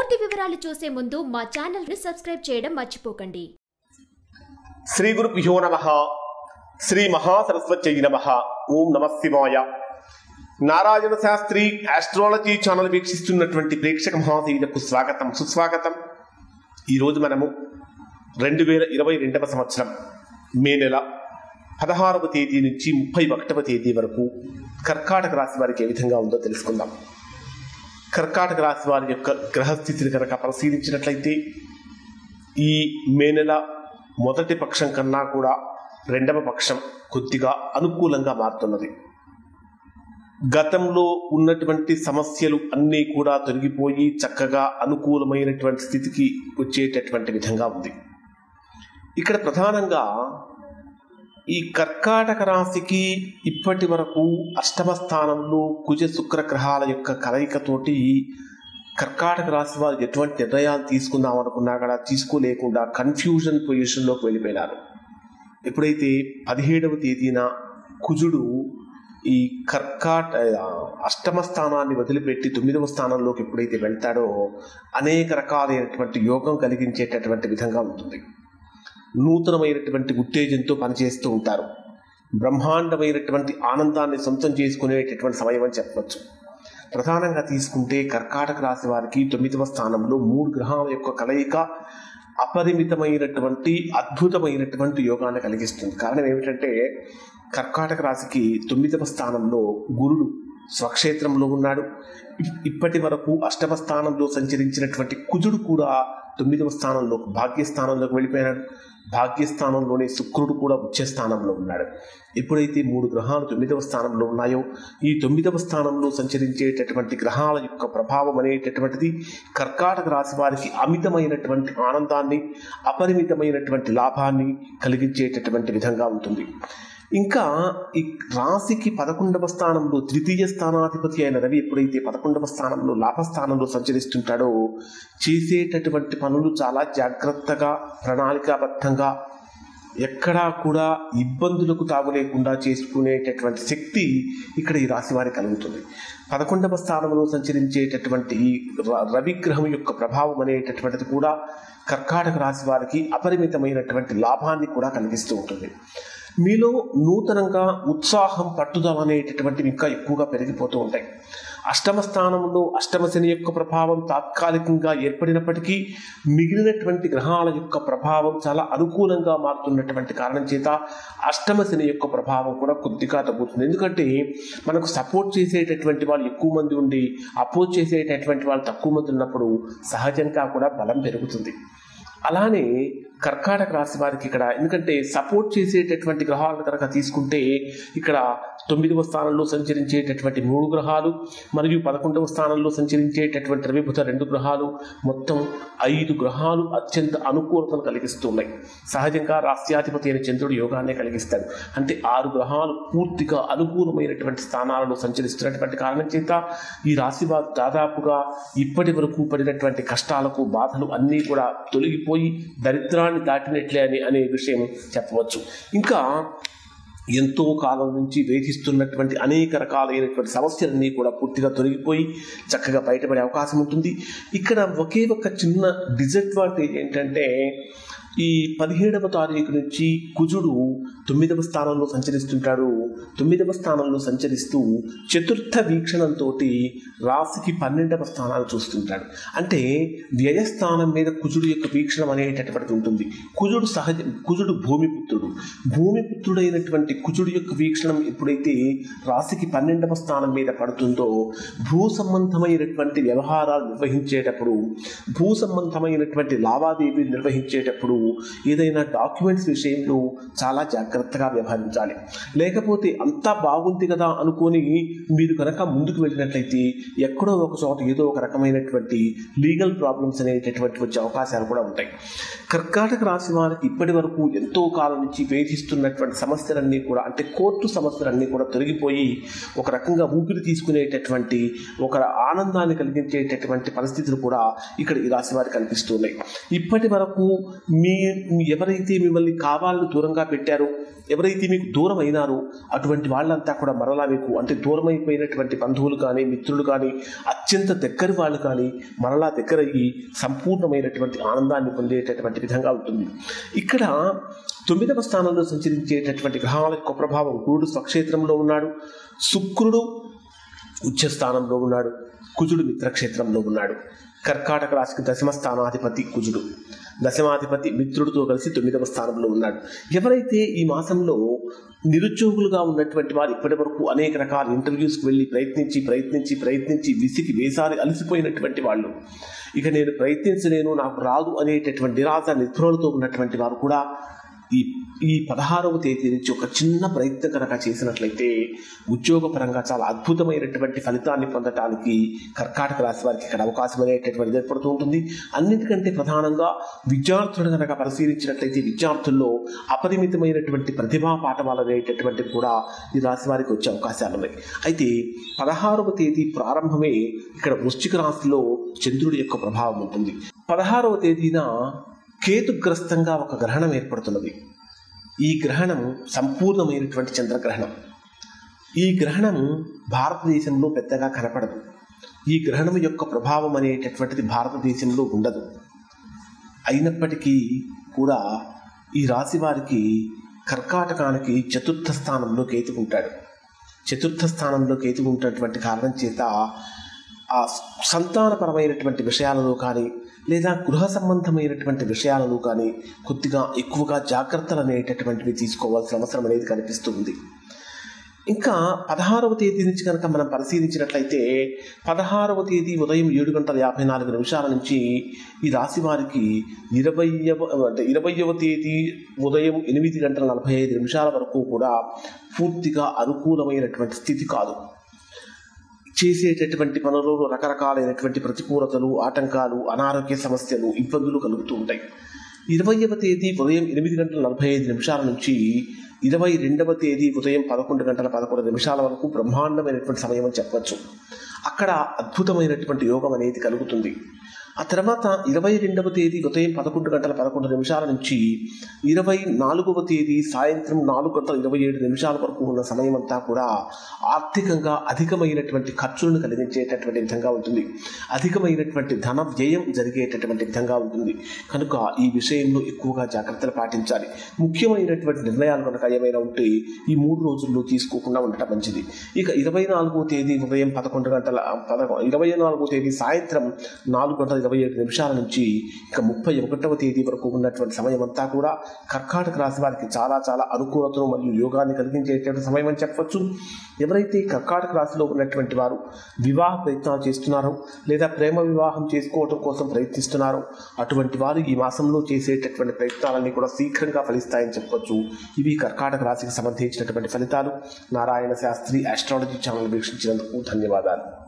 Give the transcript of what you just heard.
పూర్తి వివరాలు చూసే ముందు మా ఛానల్ ని సబ్స్క్రైబ్ చేయడం మర్చిపోకండి. శ్రీ గురుభ్యో నమః. శ్రీ మహాసరస్వత్యై నమః. ఓం నమః శివాయ. నారాయణ శాస్త్రి ఆస్ట్రాలజీ ఛానల్ వీక్షిస్తున్నటువంటి ప్రేక్షక మహాశయులకు స్వాగతం, సుస్వాగతం. ఈరోజు మనము 2022వ సంవత్సరం మే నెల 16వ తేదీ నుంచి 31వ తేదీ వరకు కర్కాటక రాశి వారికి ఏ విధంగా ఉందో తెలుసుకుందాం. కర్కాటక రాశి వారి యొక్క గ్రహస్థితిని కనుక పరిశీలించినట్లయితే ఈ మే నెల మొదటి పక్షం కన్నా కూడా రెండవ పక్షం కొద్దిగా అనుకూలంగా మారుతున్నది. గతంలో ఉన్నటువంటి సమస్యలు అన్నీ కూడా తొలగిపోయి చక్కగా అనుకూలమైనటువంటి స్థితికి వచ్చేటటువంటి విధంగా ఉంది. ఇక్కడ ప్రధానంగా ఈ కర్కాటక రాశికి ఇప్పటి వరకు అష్టమ స్థానంలో కుజ శుక్ర గ్రహాల యొక్క కలయికతోటి కర్కాటక రాశి వారు ఎటువంటి నిర్ణయాలు తీసుకుందాం అనుకున్నా కూడా తీసుకోలేకుండా కన్ఫ్యూజన్ పొజిషన్లోకి వెళ్ళిపోయినారు. ఎప్పుడైతే 17వ తేదీన కుజుడు ఈ అష్టమ స్థానాన్ని వదిలిపెట్టి 9వ స్థానంలోకి ఎప్పుడైతే వెళ్తాడో అనేక రకాలైనటువంటి యోగం కలిగించేటటువంటి విధంగా ఉంటుంది. నూతనమైనటువంటి ఉత్తేజంతో పనిచేస్తూ ఉంటారు. బ్రహ్మాండమైనటువంటి ఆనందాన్ని సొంతం చేసుకునేటటువంటి సమయం అని చెప్పవచ్చు. ప్రధానంగా తీసుకుంటే కర్కాటక రాశి వారికి 9వ స్థానంలో 3 గ్రహాల యొక్క కలయిక అపరిమితమైనటువంటి అద్భుతమైనటువంటి యోగాన్ని కలిగిస్తుంది. కారణం ఏమిటంటే కర్కాటక రాశికి 9వ స్థానంలో గురుడు స్వక్షేత్రంలో ఉన్నాడు. ఇప్పటి వరకు అష్టమ స్థానంలో సంచరించినటువంటి కుజుడు కూడా 9వ స్థానంలోకి భాగ్యస్థానంలోకి వెళ్ళిపోయినాడు. భాగ్యస్థానంలోనే శుక్రుడు కూడా ఉచ్చ స్థానంలో ఉన్నాడు. ఎప్పుడైతే 3 గ్రహాలు 9వ స్థానంలో ఉన్నాయో ఈ 9వ స్థానంలో సంచరించేటటువంటి గ్రహాల యొక్క ప్రభావం అనేటటువంటిది కర్కాటక రాశి వారికి అమితమైనటువంటి ఆనందాన్ని, అపరిమితమైనటువంటి లాభాన్ని కలిగించేటటువంటి విధంగా ఉంటుంది. ఇంకా ఈ రాశికి 11వ స్థానంలో ద్వితీయ స్థానాధిపతి అయిన రవి ఎప్పుడైతే 11వ స్థానంలో లాభస్థానంలో సంచరిస్తుంటాడో చేసేటటువంటి పనులు చాలా జాగ్రత్తగా ప్రణాళికాబద్ధంగా ఎక్కడా కూడా ఇబ్బందులకు తాగులేకుండా చేసుకునేటటువంటి శక్తి ఇక్కడ ఈ రాశి వారికి కలుగుతుంది. 11వ స్థానంలో సంచరించేటటువంటి ఈ రవిగ్రహం యొక్క ప్రభావం అనేటటువంటిది కూడా కర్కాటక రాశి వారికి అపరిమితమైనటువంటి లాభాన్ని కూడా కలిగిస్తూ ఉంటుంది. మీలో నూతనంగా ఉత్సాహం, పట్టుదల అనేటటువంటివి ఇంకా ఎక్కువగా పెరిగిపోతూ ఉంటాయి. అష్టమ స్థానంలో అష్టమ శని యొక్క ప్రభావం తాత్కాలికంగా ఏర్పడినప్పటికీ మిగిలినటువంటి గ్రహాల యొక్క ప్రభావం చాలా అనుకూలంగా మారుతున్నటువంటి కారణం చేత అష్టమ శని యొక్క ప్రభావం కూడా కొద్దిగా తగ్గుతుంది. ఎందుకంటే మనకు సపోర్ట్ చేసేటటువంటి వాళ్ళు ఎక్కువ మంది ఉండి అపోజ్ చేసేటటువంటి వాళ్ళు తక్కువ మంది ఉన్నప్పుడు సహజంగా కూడా బలం పెరుగుతుంది. అలానే కర్కాటక రాశి వారికి ఇక్కడ ఎందుకంటే సపోర్ట్ చేసేటటువంటి గ్రహాలను కనుక తీసుకుంటే ఇక్కడ 9వ స్థానంలో సంచరించేటటువంటి 3 గ్రహాలు మరియు 11వ స్థానంలో సంచరించేటటువంటి రవి బుధ 2 గ్రహాలు మొత్తం 5 గ్రహాలు అత్యంత అనుకూలతను కలిగిస్తున్నాయి. సహజంగా రాస్యాధిపతి అయిన చంద్రుడు యోగాన్ని కలిగిస్తాడు. అంటే 6 గ్రహాలు పూర్తిగా అనుకూలమైనటువంటి స్థానాలలో సంచరిస్తున్నటువంటి కారణం చేత ఈ రాశి వారు దాదాపుగా ఇప్పటి వరకు పడినటువంటి కష్టాలకు, బాధలు అన్నీ కూడా తొలగిపోయి దరిద్రాన్ని దాటినట్లే అనే విషయం చెప్పవచ్చు. ఇంకా ఎంతో కాలం నుంచి వేధిస్తున్నటువంటి అనేక రకాలైనటువంటి సమస్యలన్నీ కూడా పూర్తిగా తొలగిపోయి చక్కగా బయటపడే అవకాశం ఉంటుంది. ఇక్కడ ఒకే ఒక చిన్న డిసడ్వాంటేజ్ ఏంటంటే ఈ 17వ తారీఖు నుంచి కుజుడు 9వ స్థానంలో సంచరిస్తుంటాడు. 9వ స్థానంలో సంచరిస్తూ చతుర్థ వీక్షణంతో రాశికి 12వ స్థానాలు చూస్తుంటాడు. అంటే వ్యయస్థానం మీద కుజుడు యొక్క వీక్షణం అనేటటువంటిది ఉంటుంది. కుజుడు భూమిపుత్రుడు. భూమిపుత్రుడైనటువంటి కుజుడు యొక్క వీక్షణం ఎప్పుడైతే రాశికి 12వ స్థానం మీద పడుతుందో భూ సంబంధమైనటువంటి వ్యవహారాలు నిర్వహించేటప్పుడు, భూ సంబంధమైనటువంటి లావాదేవీలు నిర్వహించేటప్పుడు ఏదైనా డాక్యుమెంట్స్ విషయంలో చాలా జాగ్రత్తగా వ్యవహరించాలి. లేకపోతే అంతా బాగుంది కదా అనుకొని మీరు కనుక ముందుకు వెళ్ళినట్లయితే ఎక్కడో ఒక చోట ఏదో ఒక రకమైనటువంటి లీగల్ ప్రాబ్లమ్స్ అనేటటువంటి వచ్చే అవకాశాలు కూడా ఉంటాయి. కర్కాటక రాశి వారికి ఇప్పటి వరకు ఎంతో కాలం నుంచి వేధిస్తున్నటువంటి సమస్యలన్నీ కూడా అంటే కోర్టు సమస్యలన్నీ కూడా తొలగిపోయి ఒక రకంగా ఊపిరి తీసుకునేటటువంటి ఒక ఆనందాన్ని కలిగించేటటువంటి పరిస్థితులు కూడా ఇక్కడ ఈ రాశి వారికి కనిపిస్తున్నాయి. ఇప్పటి వరకు మీ ఎవరైతే మిమ్మల్ని కావాలని దూరంగా పెట్టారో, ఎవరైతే మీకు దూరం అయినారో అటువంటి వాళ్ళంతా కూడా మరలా మీకు అంటే దూరం అయిపోయినటువంటి బంధువులు కానీ, మిత్రులు కానీ, అత్యంత దగ్గరి వాళ్ళు కానీ మరలా దగ్గరయ్యి సంపూర్ణమైనటువంటి ఆనందాన్ని పొందేటటువంటి విధంగా ఉంటుంది. ఇక్కడ 9వ స్థానంలో సంచరించేటటువంటి గ్రహాల యొక్క ప్రభావం, గురుడు స్వక్షేత్రంలో ఉన్నాడు, శుక్రుడు ఉచ్చస్థానంలో ఉన్నాడు, కుజుడు మిత్రక్షేత్రంలో ఉన్నాడు. కర్కాటక రాశికి 10వ స్థానాధిపతి కుజుడు, దశమాధిపతి మిత్రుడితో కలిసి 9వ స్థానంలో ఉన్నాడు. ఎవరైతే ఈ మాసంలో నిరుద్యోగులుగా ఉన్నటువంటి వారు ఇప్పటి వరకు అనేక రకాల ఇంటర్వ్యూస్కి వెళ్ళి ప్రయత్నించి విసిగి వేసారి అలసిపోయినటువంటి వాళ్ళు, ఇక నేను ప్రయత్నించలేను, నాకు రాదు అనేటటువంటి నిరాశ నిస్పృహలతో ఉన్నటువంటి వారు కూడా ఈ 16వ తేదీ నుంచి ఒక చిన్న ప్రయత్నం కనుక చేసినట్లయితే ఉద్యోగపరంగా చాలా అద్భుతమైనటువంటి ఫలితాన్ని పొందటానికి కర్కాటక రాశి వారికి ఇక్కడ అవకాశం అనేటటువంటిది ఏర్పడుతూ ఉంటుంది. అన్నిటికంటే ప్రధానంగా విద్యార్థులను కనుక పరిశీలించినట్లయితే విద్యార్థుల్లో అపరిమితమైనటువంటి ప్రతిభా పాఠవాలు అనేటటువంటివి కూడా ఈ రాశి వారికి వచ్చే అవకాశాలు ఉన్నాయి. అయితే 16వ తేదీ ప్రారంభమే ఇక్కడ వృశ్చిక రాశిలో చంద్రుడి యొక్క ప్రభావం ఉంటుంది. 16వ తేదీన కేతుగ్రస్తంగా ఒక గ్రహణం ఏర్పడుతున్నది. ఈ గ్రహణం సంపూర్ణమైనటువంటి చంద్రగ్రహణం. ఈ గ్రహణం భారతదేశంలో పెద్దగా కనపడదు. ఈ గ్రహణం యొక్క ప్రభావం అనేటటువంటిది భారతదేశంలో ఉండదు. అయినప్పటికీ కూడా ఈ రాశి వారికి కర్కాటకానికి 4వ స్థానంలో కేతు ఉంటాడు. 4వ స్థానంలో కేతు ఉన్నటువంటి కారణం చేత ఆ సంతానపరమైనటువంటి విషయాలలో కానీ లేదా గృహ సంబంధమైనటువంటి విషయాలను కానీ కొద్దిగా ఎక్కువగా జాగ్రత్తలు అనేటటువంటివి తీసుకోవాల్సిన అవసరం అనేది కనిపిస్తుంది. ఇంకా 16వ తేదీ నుంచి కనుక మనం పరిశీలించినట్లయితే 16వ తేదీ ఉదయం 7:54 నుంచి ఈ రాశి వారికి 20వ తేదీ ఉదయం 8:45 వరకు కూడా పూర్తిగా అనుకూలమైనటువంటి స్థితి కాదు. చేసేటటువంటి పనులలో రకరకాలైనటువంటి ప్రతికూలతలు, ఆటంకాలు, అనారోగ్య సమస్యలు, ఇబ్బందులు కలుగుతూ ఉంటాయి. 20వ తేదీ ఉదయం 8:45 నుంచి 22వ తేదీ ఉదయం 11:11 వరకు బ్రహ్మాండమైనటువంటి సమయం అని చెప్పవచ్చు. అక్కడ అద్భుతమైనటువంటి యోగం అనేది కలుగుతుంది. ఆ తర్వాత 22వ తేదీ ఉదయం 11:11 నుంచి 24వ తేదీ సాయంత్రం 4:27 వరకు ఉన్న సమయం అంతా కూడా ఆర్థికంగా అధికమైనటువంటి ఖర్చులను కలిగించేటటువంటి విధంగా ఉంటుంది. అధికమైనటువంటి ధన వ్యయం జరిగేటటువంటి విధంగా ఉంటుంది. కనుక ఈ విషయంలో ఎక్కువగా జాగ్రత్తలు పాటించాలి. ముఖ్యమైనటువంటి నిర్ణయాలు కనుక ఏమైనా ఉంటే ఈ 3 రోజుల్లో తీసుకోకుండా ఉండటం మంచిది. ఇక 24వ తేదీ ఉదయం 24వ తేదీ సాయంత్రం 4:27 నుంచి ఇక 31వ తేదీ వరకు ఉన్నటువంటి సమయం అంతా కూడా కర్కాటక రాశి వారికి చాలా చాలా అనుకూలతను మరియు యోగాన్ని కలిగించేటువంటి సమయం అని చెప్పవచ్చు. ఎవరైతే కర్కాటక రాశిలో ఉన్నటువంటి వారు వివాహ ప్రయత్నాలు చేస్తున్నారో లేదా ప్రేమ వివాహం చేసుకోవడం కోసం ప్రయత్నిస్తున్నారో అటువంటి వారు ఈ మాసంలో చేసేటటువంటి ప్రయత్నాలన్నీ కూడా శీఘ్రంగా ఫలిస్తాయని చెప్పవచ్చు. ఇవి కర్కాటక రాశికి సంబంధించినటువంటి ఫలితాలు. నారాయణ శాస్త్రి ఆస్ట్రాలజీ ఛానల్ వీక్షించినందుకు ధన్యవాదాలు.